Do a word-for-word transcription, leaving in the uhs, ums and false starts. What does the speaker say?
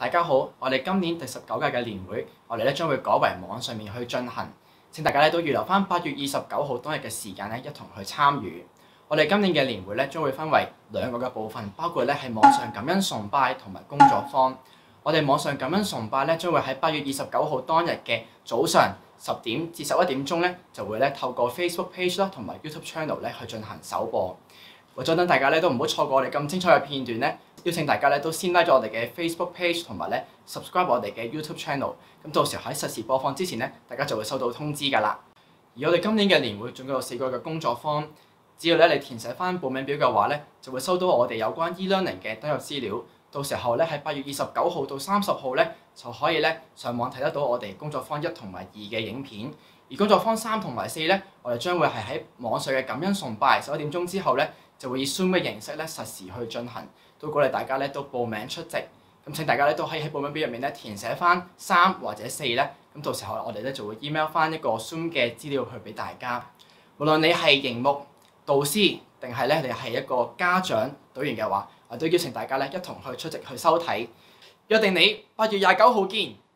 大家好，我哋今年第十九屆嘅年會，我哋咧將會改為網上面去進行。請大家咧都預留翻八月二十九號當日嘅時間咧，一同去參與。我哋今年嘅年會咧將會分為兩個嘅部分，包括咧係網上感恩崇拜同埋工作坊。我哋網上感恩崇拜咧將會喺八月二十九號當日嘅早上十點至十一點鐘咧，就會咧透過 Facebook page 啦同埋 YouTube channel 咧去進行首播。為咗等大家咧都唔好錯過我哋咁精彩嘅片段咧，邀請大家咧都先 like 咗我哋嘅 Facebook page 同埋咧 subscribe 我哋嘅 YouTube channel。咁到時候喺實時播放之前咧，大家就會收到通知㗎啦。而我哋今年嘅年會總共有四個嘅工作坊，只要咧你填寫翻報名表嘅話咧，就會收到我哋有關 e-learning 嘅登入資料。到時候咧喺八月二十九號到三十號咧，就可以咧上網睇得到我哋工作坊一同埋二嘅影片。而工作坊三同埋四咧，我哋將會係喺網上嘅感恩崇拜十一點鐘之後咧，就會以 Zoom 嘅形式咧實時去進行。都鼓勵大家咧都報名出席。咁請大家咧都可以喺報名表入面咧填寫翻三或者四咧。咁到時候我哋咧就會 email 翻一個 Zoom 嘅資料去俾大家。無論你係熒幕導師定係咧你係一個家長隊員嘅話，我都邀請大家咧一同去出席去收睇。約定你八月廿九號見。